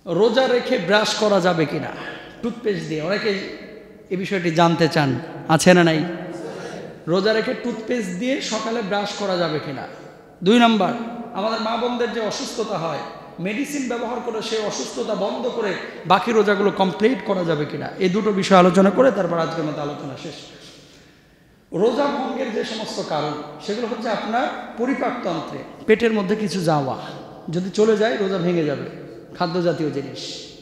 রোজা রেখে ব্রাশ করা যাবে কিনা টুথপেস্ট দিয়ে? অনেকে এই বিষয়টি জানতে চান, আছে না নাই? রোজা রেখে টুথপেস্ট দিয়ে সকালে ব্রাশ করা যাবে কিনা। 2 নম্বর, আমাদের মা বোনদের যে অসুস্থতা হয়, মেডিসিন ব্যবহার করে সেই অসুস্থতা বন্ধ করে বাকি রোজাগুলো কমপ্লিট করা যাবে কিনা। এই দুটো বিষয় আলোচনা করে তারপর আজকের মতো আলোচনা শেষ। রোজা ভঙ্গের যে সমস্ত কারণ, সেগুলো হচ্ছে আপনার পরিপাকতন্ত্রে পেটের মধ্যে কিছু যাওয়া যদি চলে যায় রোজা ভেঙে যাবে। খাদ্য জাতীয় জিনিস,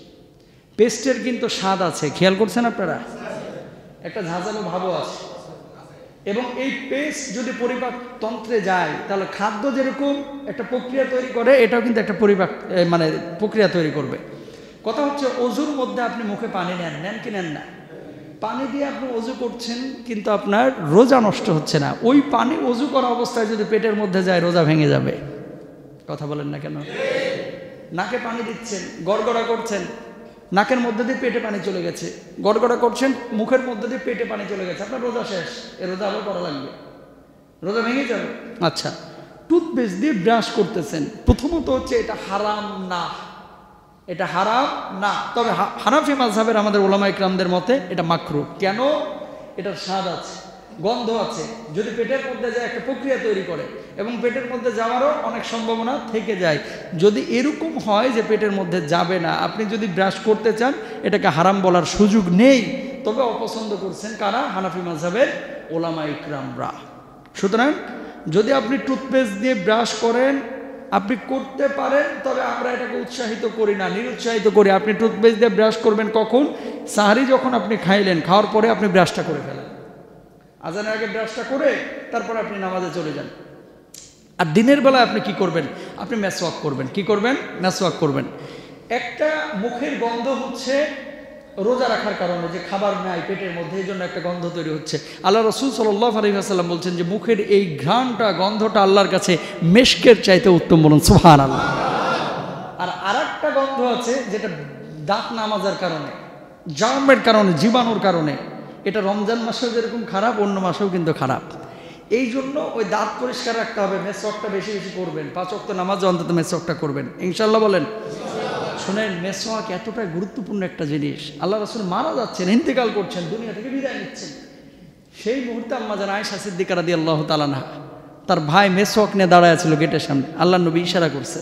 পেস্টের কিন্তু স্বাদ আছে, খেয়াল করছেন আপনারা? একটা ঝাঁঝালো ভাবও আছে, এবং এই পেস্ট যদি পরিপাকতন্ত্রে যায় তাহলে খাদ্য যেরকম একটা প্রক্রিয়া তৈরি করে, এটাও কিন্তু একটা প্রক্রিয়া তৈরি করবে। কথা হচ্ছে, অজুর মধ্যে আপনি মুখে পানি নেন কি নেন না? পানি দিয়ে আপনি অজু করছেন, কিন্তু আপনার রোজা নষ্ট হচ্ছে না। ওই পানি অজু করা অবস্থায় যদি পেটের মধ্যে যায় রোজা ভেঙে যাবে। কথা বলেন না কেন? নাকে পানি দিচ্ছেন, গড়গড়া করছেন, নাকের মধ্যে দিয়ে পেটে পানি চলে গেছে, গড়গড়া করছেন, মুখের মধ্যে দিয়ে পেটে পানি চলে গেছে, আপনার রোজা শেষ। এ রোজা আবার করা লাগবে, রোজা ভেঙে যাবে। আচ্ছা, টুথপেস্ট দিয়ে ব্রাশ করতেছেন, প্রথমত হচ্ছে এটা হারাম না, এটা হারাম না। তবে হানাফি মাযহাবের আমাদের উলামা ইকরামদের মতে এটা মাকরুহ। কেন? এটার স্বাদ আছে, গন্ধ আছে, যদি পেটের মধ্যে যায় একটা প্রক্রিয়া তৈরি করে, এবং পেটের মধ্যে যাওয়ারও অনেক সম্ভাবনা থেকে যায়। যদি এরকম হয় যে পেটের মধ্যে যাবে না, আপনি যদি ব্রাশ করতে চান, এটাকে হারাম বলার সুযোগ নেই। তবে অপছন্দ করছেন কারা? হানাফি মাযহাবের উলামা ইকরামরা। সুতরাং যদি আপনি টুথপেস্ট দিয়ে ব্রাশ করেন, আপনি করতে পারেন, তবে আমরা এটাকে উৎসাহিত করি না, নিরুৎসাহিত করি। আপনি টুথপেস্ট দিয়ে ব্রাশ করবেন কখন? সাহারি যখন আপনি খাইলেন, খাওয়ার পরে আপনি ব্রাশটা করে ফেলেন, আজানের আগে ব্রাশটা করে তারপরে আপনি নামাজে চলে যান। আর দিনের বেলায় আপনি কি করবেন? আপনি মেসওয়াক করবেন। কি করবেন? মেসওয়াক করবেন। একটা মুখের গন্ধ হচ্ছে রোজা রাখার কারণে, যে খাবার নাই পেটের মধ্যে, এই জন্য একটা গন্ধ তৈরি হচ্ছে। আল্লাহ রাসূল সাল্লাল্লাহু আলাইহি ওয়াসাল্লাম বলছেন যে মুখের এই ঘ্রাণটা, গন্ধটা আল্লাহর কাছে মেশকের চাইতে উত্তম। বলুন সুবহানাল্লাহ। আর আরেকটা গন্ধ আছে যেটা দাঁত না মাজার কারণে, জার্মের কারণে, জীবাণুর কারণে। এটা রমজান মাসেও যেরকম খারাপ, অন্য মাসেও কিন্তু খারাপ। এই জন্য ওই দাঁত পরিষ্কার রাখতে হবে, মেসওয়াকটা বেশি বেশি করবেন। 5 ওয়াক্ত নামাজে অন্তত মেসওয়াকটা করবেন, ইনশাআল্লাহ। বলেন। শোনেন, মেসওয়াক এতটা গুরুত্বপূর্ণ একটা জিনিস। আল্লাহ রাসূল মারা যাচ্ছেন, ইন্তেকাল করছেন, দুনিয়া থেকে বিদায় নিচ্ছেন। সেই মুহূর্তে আম্মা জান আয়েশা সিদ্দিকা রাদিয়াল্লাহু তাআলা আনহা, তার ভাই মেসওয়াক নিয়ে দাঁড়ায় ছিল গেটের সামনে। আল্লাহর নবী ইশারা করছেন।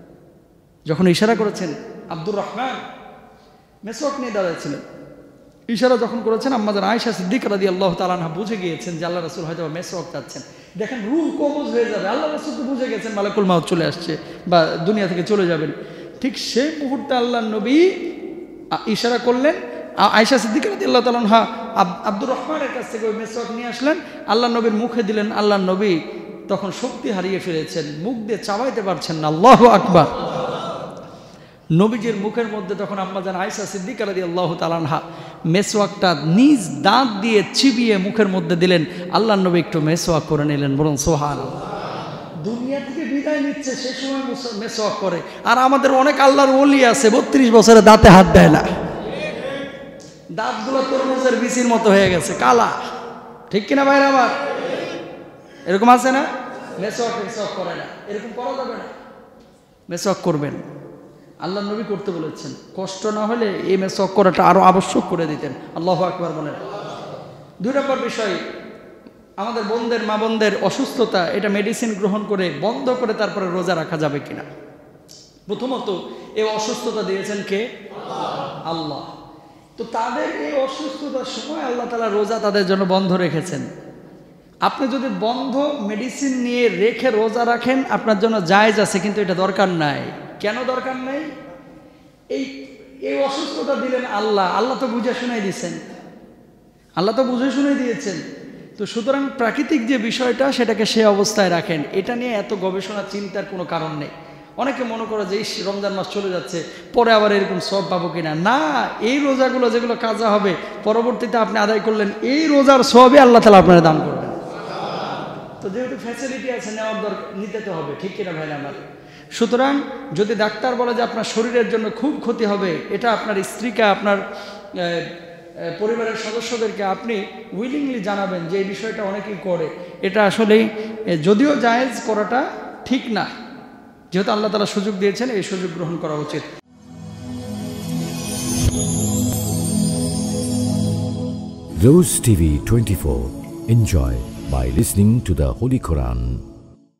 যখন ইশারা করেছেন, আব্দুর রহমান মেসওয়াক নিয়ে দাঁড়াচ্ছিলেন, ইশারা যখন করেছেন, আম্মা জান আয়েশা সিদ্দিকা রাদিয়াল্লাহু তাআলা আনহা বুঝে গিয়েছেন যে আল্লাহ রাসূল হয়তো মেসওয়াক চাচ্ছেন। দেখেন, রূহ কবজ হয়ে যাবে। আল্লাহ রাসূল তো বুঝে গেছেন মালাকুল মাউত চলে আসছে বা দুনিয়া থেকে চলে যাবেন। ঠিক সেই মুহূর্তে আল্লাহর নবী ইশারা করলেন, আয়েশা সিদ্দিকা রাদিয়াল্লাহু তাআলা আনহা আব্দুর রহমানের কাছ থেকে ওই মেসওয়াক নিয়ে আসলেন, আল্লাহর নবীর মুখে দিলেন। আল্লাহর নবী তখন শক্তি হারিয়ে ফেলেছেন, মুখ দিয়ে চাবাইতে পারছেন না। আল্লাহু আকবার। নবীজির মুখের মধ্যে তখন আম্মা জান আয়েশা সিদ্দিকা রাদিয়াল্লাহু তাআলা আনহা মেসওয়াকটা নিজ দাঁত দিয়ে চিবিয়ে মুখের মধ্যে দিলেন। আল্লাহর নবী একটু মেসওয়াক করে নিলেন। বলুন সুবহানাল্লাহ। দুনিয়া থেকে বিদায় নিচ্ছে, সে সময় মেসওয়াক করে। আর আমাদের অনেক আল্লাহর ওলি আছে 32 বছরে দাঁতে হাত দেয় না, দাঁতগুলো তরমুজের বিচির মতো হয়ে গেছে, কালা। ঠিক কিনা ভাইরা আমার? এরকম আছে না? মেসওয়াক করে না, এরকম করা যাবে না। মেসওয়াক করবেন, আল্লাহর নবী করতে বলেছেন। কষ্ট না হলে এই মেসওয়াক করাটা আরো আবশ্যক করে দিতেন। আল্লাহু আকবার বলেন। 2 নম্বর বিষয়, আমাদের বোনদের, মা বোনদের অসুস্থতা, এটা মেডিসিন গ্রহণ করে বন্ধ করে তারপরে রোজা রাখা যাবে কিনা। প্রথমত, এই অসুস্থতা দিয়েছেন কে? আল্লাহ। তো তাদের এই অসুস্থতার সময় আল্লাহ তাআলা রোজা তাদের জন্য বন্ধ রেখেছেন। আপনি যদি বন্ধ মেডিসিন নিয়ে রেখে রোজা রাখেন, আপনার জন্য জায়েজ আছে, কিন্তু এটা দরকার নাই। কেন দরকার নাই? এই অসুস্থতা দিলেন আল্লাহ, আল্লাহ তো বুঝে শুনে দিয়েছেন, আল্লাহ তো বুঝে শুনে দিয়েছেন। তো সুতরাং প্রাকৃতিক যে বিষয়টা, সেটাকে সে অবস্থায় রাখেন। এটা নিয়ে এত গবেষণা চিন্তার কোনো কারণ নেই। অনেকে মনে করে যে রমজান মাস চলে যাচ্ছে, পরে আবার এরকম সওয়াব পাবো কিনা। না, এই রোজাগুলো যেগুলো কাজা হবে পরবর্তীতে আপনি আদায় করলেন, এই রোজার সওয়াবই আল্লাহ তাআলা আপনার দান করবেন। তো যেহেতু ফ্যাসিলিটি আছে, নেওয়ার দরকার, নিতে তো হবে। ঠিক কিনা ভাই আমার? সুতরাং যদি ডাক্তার বলে যে আপনার শরীরের জন্য খুব ক্ষতি হবে, এটা আপনার স্ত্রীকে, আপনার পরিবারের সদস্যদেরকে আপনি উইলিংলি জানাবেন যে এই বিষয়টা অনেকেই করে। এটা আসলেই যদিও জায়েজ করাটা ঠিক না, যেহেতু আল্লাহ তাআলা সুযোগ দিয়েছেন, এই সুযোগ গ্রহণ করা উচিত। Rose TV 24. Enjoy by listening to the Holy Quran.